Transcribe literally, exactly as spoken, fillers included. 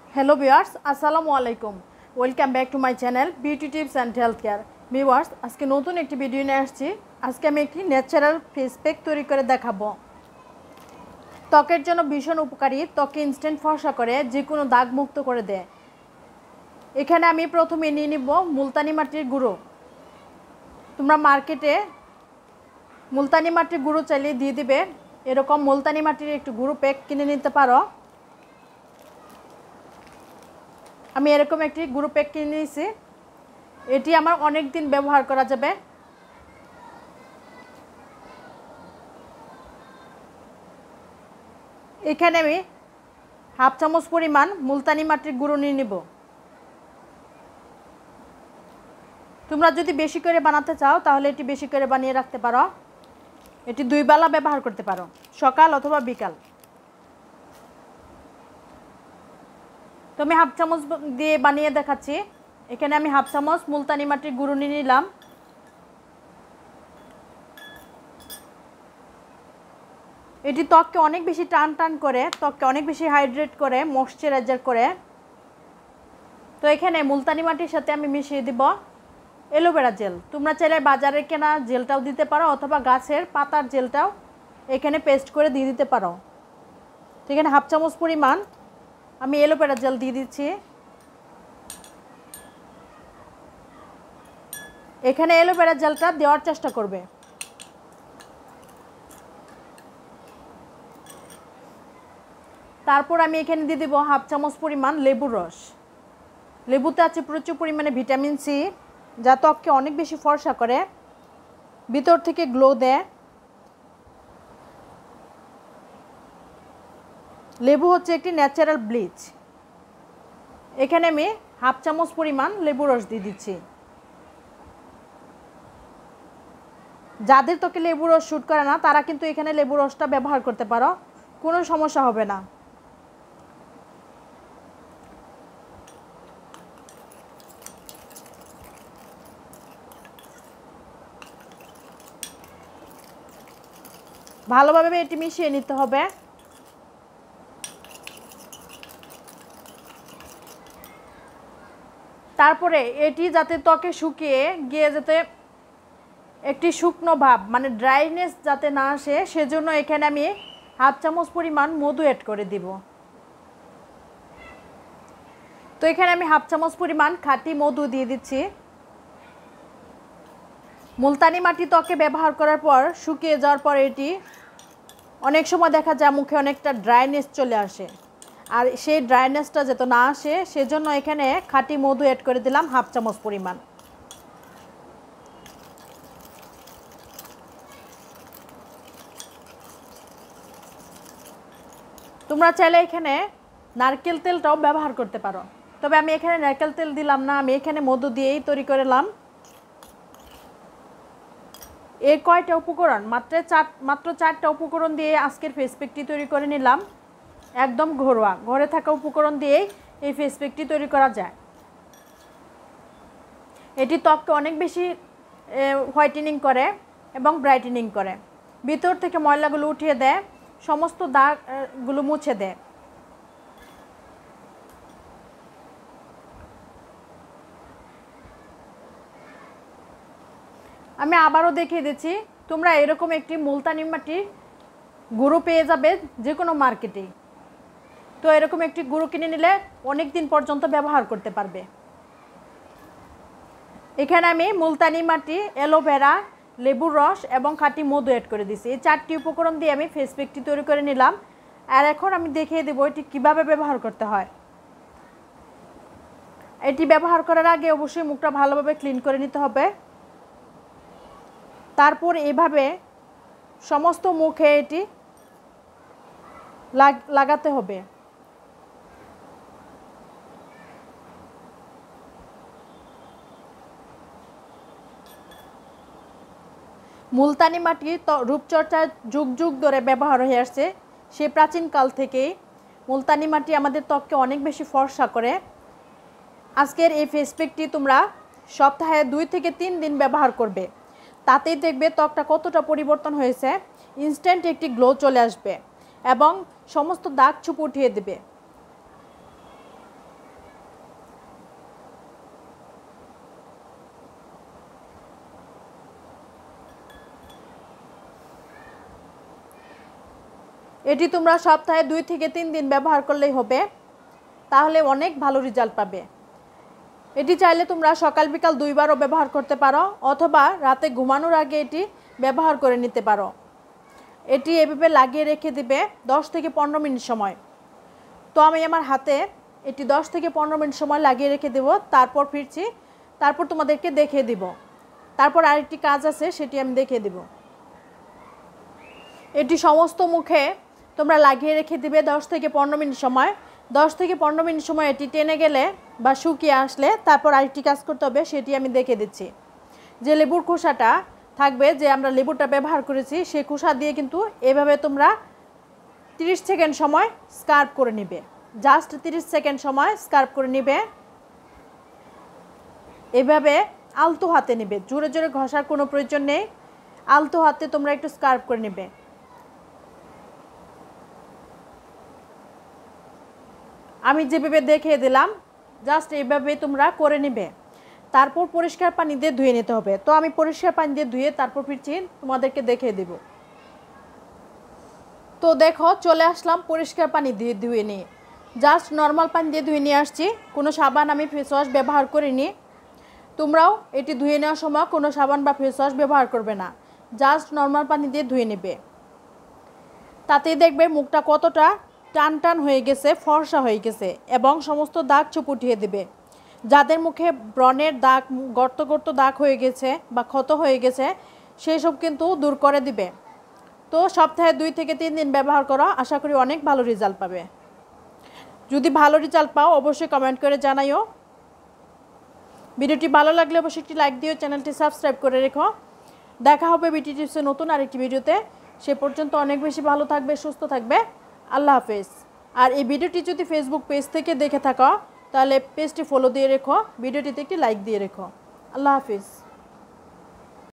Hello viewers, আসসালামু আলাইকুম। Welcome back to my channel beauty tips and health care. Viewers, আজকে নতুন একটি ভিডিও নিয়ে আসছি। আজকে আমি একটি ন্যাচারাল ফেস প্যাক তৈরি করে দেখাবো। ত্বকের জন্য ভীষণ উপকারী, ত্বকে ইনস্ট্যান্ট ফর্সা করে, যে কোনো দাগ মুক্ত করে দেয়। এখানে আমি প্রথমে নিয়ে নিব মুলতানি মাটির গুঁড়ো। তোমরা মার্কেটে মুলতানি মাটির গুঁড়ো চাইলে দিয়ে দিবে। এরকম মুলতানি মাটির একটু গুঁড়ো প্যাক কিনে নিতে পারো। আমি এরকম একটি গুঁড়ো প্যাক কিনে নিয়েছি। এটি আমার অনেক দিন ব্যবহার করা যাবে। এখানে আমি হাফ চামচ পরিমাণ মুলতানি মাটির গুঁড়ো নিয়ে নেব। তোমরা যদি বেশি করে বানাতে চাও তাহলে এটি বেশি করে বানিয়ে রাখতে পারো। এটি দুই বেলা ব্যবহার করতে পারো, সকাল অথবা বিকাল। তো আমি হাফ চামচ দিয়ে বানিয়ে দেখাচ্ছি। এখানে আমি হাফ চামচ মুলতানি মাটির গুঁড়ো নিয়ে নিলাম। এটি ত্বককে অনেক বেশি টান টান করে, ত্বককে অনেক বেশি হাইড্রেট করে, ময়শ্চারাইজার করে। তো এখানে মুলতানি মাটির সাথে আমি মিশিয়ে দিব অ্যালোভেরা জেল। তোমরা চাইলে বাজারে কেনা জেলটাও দিতে পারো অথবা গাছের পাতার জেলটাও এখানে পেস্ট করে দিয়ে দিতে পারো। তো এখানে হাফ চামচ পরিমাণ আমি অ্যালোভেরা জেল দিয়ে দিচ্ছি। এখানে অ্যালোভেরা জেলটা দেওয়ার চেষ্টা করবে। তারপর আমি এখানে দিয়ে দেবো হাফ চামচ পরিমাণ লেবুর রস। লেবুতে আছে প্রচুর পরিমাণে ভিটামিন সি, যা ত্বককে অনেক বেশি ফর্সা করে, ভিতর থেকে গ্লো দেয়। লেবু হচ্ছে একটি ন্যাচারাল ব্লিচ। এখানে আমি হাফ চামচ পরিমাণ লেবু রস দিয়ে দিচ্ছি। যাদের ত্বকে লেবু রস শ্যুট করে না তারা কিন্তু এখানে লেবু রসটা ব্যবহার করতে পারো, কোনো সমস্যা হবে না। ভালোভাবে এটি মিশিয়ে নিতে হবে। তারপরে এটি যাতে ত্বকে শুকিয়ে গিয়ে যাতে একটি শুকনো ভাব মানে ড্রাইনেস যাতে না আসে, সেজন্য এখানে আমি হাফ চামচ পরিমাণ মধু অ্যাড করে দিব। তো এখানে আমি হাফ চামচ পরিমাণ খাঁটি মধু দিয়ে দিচ্ছি। মুলতানি মাটি ত্বকে ব্যবহার করার পর শুকিয়ে যাওয়ার পর এটি অনেক সময় দেখা যায় মুখে অনেকটা ড্রাইনেস চলে আসে, আর সেই ড্রাইনেসটা যাতে না আসে সেজন্য এখানে খাঁটি মধু অ্যাড করে দিলাম হাফ চামচ পরিমাণ। তোমরা চাইলে এখানে নারকেল তেলটাও ব্যবহার করতে পারো, তবে আমি এখানে নারকেল তেল দিলাম না, আমি এখানে মধু দিয়েই তৈরি করলাম। এই কয়টা উপকরণ মাত্র চার মাত্র চারটা উপকরণ দিয়ে আজকের ফেস প্যাকটি তৈরি করে নিলাম। একদম ঘরোয়া, ঘরে থাকা উপকরণ দিয়েই এই ফেস প্যাকটি তৈরি করা যায়। এটি ত্বককে অনেক বেশি হোয়াইটেনিং করে এবং ব্রাইটেনিং করে, ভিতর থেকে ময়লাগুলো উঠিয়ে দেয়, সমস্ত দাগগুলো মুছে দেয়। আমি আবারও দেখিয়ে দিচ্ছি, তোমরা এরকম একটি মুলতানি মাটির গুঁড়ো পেয়ে যাবে যে কোনো মার্কেটে। তো এরকম একটি গুঁড়ো কিনে নিলে অনেক দিন পর্যন্ত ব্যবহার করতে পারবে। এখানে আমি মুলতানি মাটি, অ্যালোভেরা, লেবুর রস এবং খাঁটি মধু অ্যাড করে দিয়েছি। এই চারটি উপকরণ দিয়ে আমি ফেস প্যাকটি তৈরি করে নিলাম। আর এখন আমি দেখিয়ে দেবো এটি কীভাবে ব্যবহার করতে হয়। এটি ব্যবহার করার আগে অবশ্যই মুখটা ভালোভাবে ক্লিন করে নিতে হবে। তারপর এভাবে সমস্ত মুখে এটি লাগাতে হবে। মুলতানি মাটি রূপচর্চার যুগ যুগ ধরে ব্যবহার হয়ে আসছে। সে প্রাচীনকাল থেকেই মুলতানি মাটি আমাদের ত্বককে অনেক বেশি ফর্সা করে। আজকের এই ফেস প্যাকটি তোমরা সপ্তাহে দুই থেকে তিন দিন ব্যবহার করবে, তাতেই দেখবে ত্বকটা কতটা পরিবর্তন হয়েছে। ইনস্ট্যান্ট একটি গ্লো চলে আসবে এবং সমস্ত দাগ চুপ উঠিয়ে দেবে। এটি তোমরা সপ্তাহে দুই থেকে তিন দিন ব্যবহার করলেই হবে, তাহলে অনেক ভালো রেজাল্ট পাবে। এটি চাইলে তোমরা সকাল বিকাল দুইবারও ব্যবহার করতে পারো, অথবা রাতে ঘুমানোর আগে এটি ব্যবহার করে নিতে পারো। এটি এভাবে লাগিয়ে রেখে দিবে দশ থেকে পনেরো মিনিট সময়। তো আমি আমার হাতে এটি দশ থেকে পনেরো মিনিট সময় লাগিয়ে রেখে দেব, তারপর ফিরছি, তারপর তোমাদেরকে দেখিয়ে দিব। তারপর আরেকটি কাজ আছে, সেটি আমি দেখিয়ে দেব। এটি সমস্ত মুখে তোমরা লাগিয়ে রেখে দিবে দশ থেকে পনেরো মিনিট সময়। দশ থেকে পনেরো মিনিট সময় এটি টেনে গেলে বা শুকিয়ে আসলে তারপর আরেকটি কাজ করতে হবে, সেটি আমি দেখিয়ে দিচ্ছি। যে লেবুর খোসাটা থাকবে, যে আমরা লেবুটা ব্যবহার করেছি, সেই খোসা দিয়ে কিন্তু এভাবে তোমরা তিরিশ সেকেন্ড সময় স্কার্প করে নিবে। জাস্ট তিরিশ সেকেন্ড সময় স্কার্প করে নিবে। এভাবে আলতো হাতে নিবে, জোরে জোরে ঘষার কোনো প্রয়োজন নেই। আলতো হাতে তোমরা একটু স্কার্প করে নিবে। আমি যেভাবে দেখিয়ে দিলাম, জাস্ট এইভাবে তোমরা করে নিবে। তারপর পরিষ্কার পানি দিয়ে ধুয়ে নিতে হবে। তো আমি পরিষ্কার পানি দিয়ে ধুয়ে তারপর ফিরছি, তোমাদেরকে দেখিয়ে দেব। তো দেখো, চলে আসলাম পরিষ্কার পানি দিয়ে ধুয়ে নিয়ে। জাস্ট নর্মাল পানি দিয়ে ধুয়ে নিয়ে আসছি, কোনো সাবান আমি ফেস ওয়াশ ব্যবহার করিনি। তোমরাও এটি ধুয়ে নেওয়ার সময় কোনো সাবান বা ফেস ওয়াশ ব্যবহার করবে না, জাস্ট নর্মাল পানি দিয়ে ধুয়ে নেবে। তাতেই দেখবে মুখটা কতটা টান টান হয়ে গেছে, ফর্সা হয়ে গেছে, এবং সমস্ত দাগ চুপ উঠিয়ে দেবে। যাদের মুখে ব্রণের দাগ, গর্ত গর্ত দাগ হয়ে গেছে বা ক্ষত হয়ে গেছে, সেই সব কিন্তু দূর করে দিবে। তো সপ্তাহে দুই থেকে তিন দিন ব্যবহার করো, আশা করি অনেক ভালো রেজাল্ট পাবে। যদি ভালো রেজাল্ট পাও অবশ্যই কমেন্ট করে জানাইও। ভিডিওটি ভালো লাগলে অবশ্যই একটি লাইক দিও, চ্যানেলটি সাবস্ক্রাইব করে রেখো। দেখা হবে বিটি টিপসের নতুন আরেকটি ভিডিওতে। সে পর্যন্ত অনেক বেশি ভালো থাকবে, সুস্থ থাকবে। আল্লাহ হাফেজ। আর এই ভিডিওটি যদি ফেসবুক পেজ থেকে দেখে থাকো, তাহলে পেজটি ফলো দিয়ে রেখো, ভিডিওটিতে একটি লাইক দিয়ে রেখো। আল্লাহ হাফেজ।